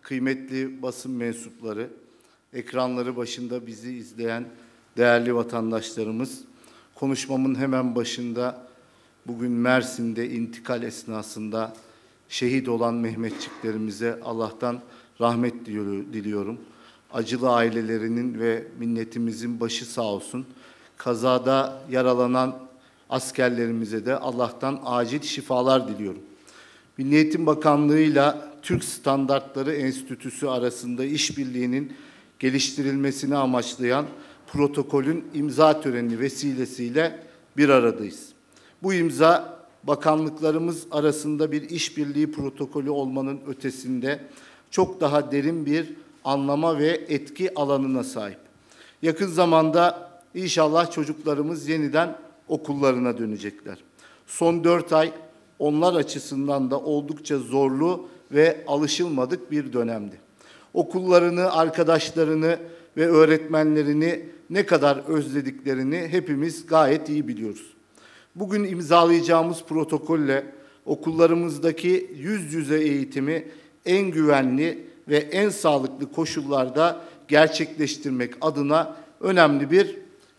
kıymetli basın mensupları, ekranları başında bizi izleyen değerli vatandaşlarımız, konuşmamın hemen başında bugün Mersin'de intikal esnasında şehit olan Mehmetçiklerimize Allah'tan rahmet diliyorum. Acılı ailelerinin ve milletimizin başı sağ olsun. Kazada yaralanan askerlerimize de Allah'tan acil şifalar diliyorum. Milli Eğitim Bakanlığı'yla Türk Standartları Enstitüsü arasında işbirliğinin geliştirilmesini amaçlayan protokolün imza töreni vesilesiyle bir aradayız. Bu imza, bakanlıklarımız arasında bir işbirliği protokolü olmanın ötesinde çok daha derin bir anlama ve etki alanına sahip. Yakın zamanda inşallah çocuklarımız yeniden okullarına dönecekler. Son 4 ay onlar açısından da oldukça zorlu ve alışılmadık bir dönemdi. Okullarını, arkadaşlarını ve öğretmenlerini ne kadar özlediklerini hepimiz gayet iyi biliyoruz. Bugün imzalayacağımız protokolle okullarımızdaki yüz yüze eğitimi en güvenli ve en sağlıklı koşullarda gerçekleştirmek adına önemli bir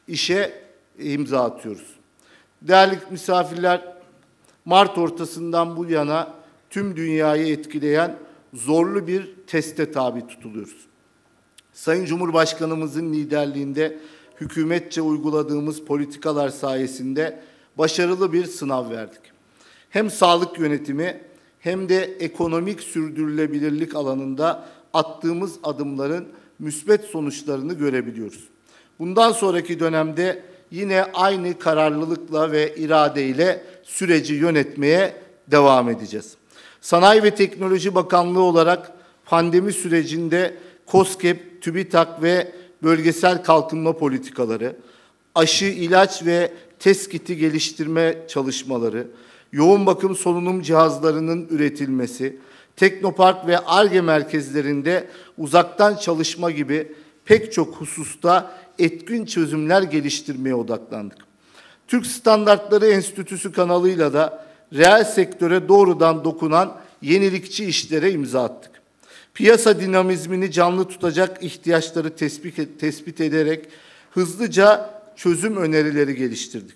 işe imza atıyoruz. Değerli misafirler, Mart ortasından bu yana tüm dünyayı etkileyen zorlu bir teste tabi tutuluyoruz. Sayın Cumhurbaşkanımızın liderliğinde hükümetçe uyguladığımız politikalar sayesinde başarılı bir sınav verdik. Hem sağlık yönetimi hem de ekonomik sürdürülebilirlik alanında attığımız adımların müsbet sonuçlarını görebiliyoruz. Bundan sonraki dönemde yine aynı kararlılıkla ve iradeyle süreci yönetmeye devam edeceğiz. Sanayi ve Teknoloji Bakanlığı olarak pandemi sürecinde KOSGEB, TÜBİTAK ve bölgesel kalkınma politikaları, aşı, ilaç ve test kiti geliştirme çalışmaları, yoğun bakım solunum cihazlarının üretilmesi, teknopark ve ARGE merkezlerinde uzaktan çalışma gibi pek çok hususta etkin çözümler geliştirmeye odaklandık. Türk Standartları Enstitüsü kanalıyla da reel sektöre doğrudan dokunan yenilikçi işlere imza attık. Piyasa dinamizmini canlı tutacak ihtiyaçları tespit ederek hızlıca çözüm önerileri geliştirdik.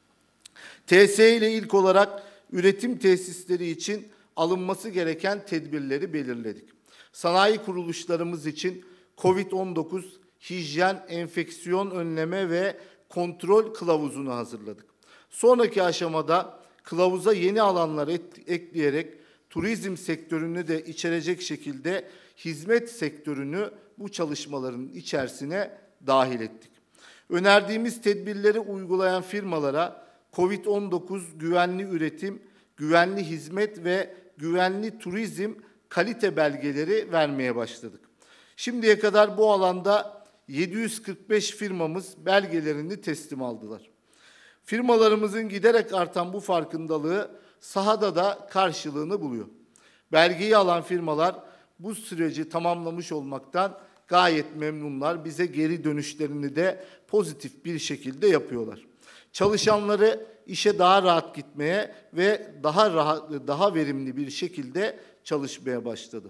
TSE ile ilk olarak üretim tesisleri için alınması gereken tedbirleri belirledik. Sanayi kuruluşlarımız için COVID-19 hijyen, enfeksiyon önleme ve kontrol kılavuzunu hazırladık. Sonraki aşamada kılavuza yeni alanlar ekleyerek turizm sektörünü de içerecek şekilde hizmet sektörünü bu çalışmaların içerisine dahil ettik. Önerdiğimiz tedbirleri uygulayan firmalara COVID-19 güvenli üretim, güvenli hizmet ve güvenli turizm kalite belgeleri vermeye başladık. Şimdiye kadar bu alanda 745 firmamız belgelerini teslim aldılar. Firmalarımızın giderek artan bu farkındalığı sahada da karşılığını buluyor. Belgeyi alan firmalar bu süreci tamamlamış olmaktan gayet memnunlar. Bize geri dönüşlerini de pozitif bir şekilde yapıyorlar. Çalışanları işe daha rahat gitmeye ve daha verimli bir şekilde çalışmaya başladı.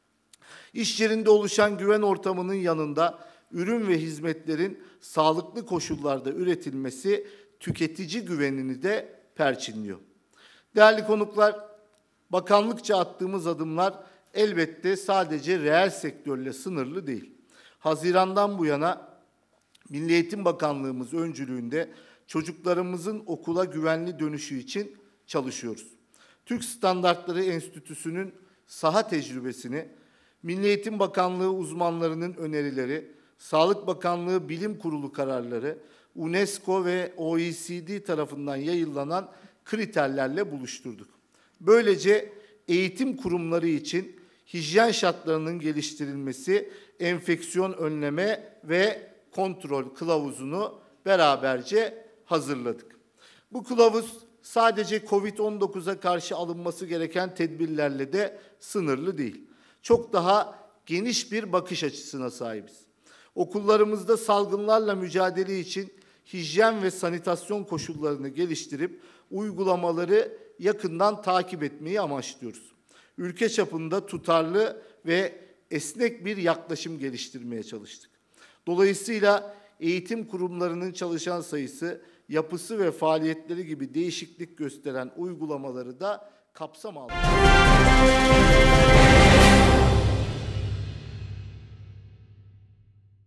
İş yerinde oluşan güven ortamının yanında ürün ve hizmetlerin sağlıklı koşullarda üretilmesi tüketici güvenini de perçinliyor. Değerli konuklar, bakanlıkça attığımız adımlar elbette sadece reel sektörle sınırlı değil. Haziran'dan bu yana Milli Eğitim Bakanlığımız öncülüğünde çocuklarımızın okula güvenli dönüşü için çalışıyoruz. Türk Standartları Enstitüsü'nün saha tecrübesini, Milli Eğitim Bakanlığı uzmanlarının önerileri, Sağlık Bakanlığı Bilim Kurulu kararları, UNESCO ve OECD tarafından yayınlanan kriterlerle buluşturduk. Böylece eğitim kurumları için hijyen şartlarının geliştirilmesi, enfeksiyon önleme ve kontrol kılavuzunu beraberce hazırladık. Bu kılavuz sadece COVID-19'a karşı alınması gereken tedbirlerle de sınırlı değil. Çok daha geniş bir bakış açısına sahibiz. Okullarımızda salgınlarla mücadele için hijyen ve sanitasyon koşullarını geliştirip uygulamaları yakından takip etmeyi amaçlıyoruz. Ülke çapında tutarlı ve esnek bir yaklaşım geliştirmeye çalıştık. Dolayısıyla eğitim kurumlarının çalışan sayısı, yapısı ve faaliyetleri gibi değişiklik gösteren uygulamaları da kapsam altında.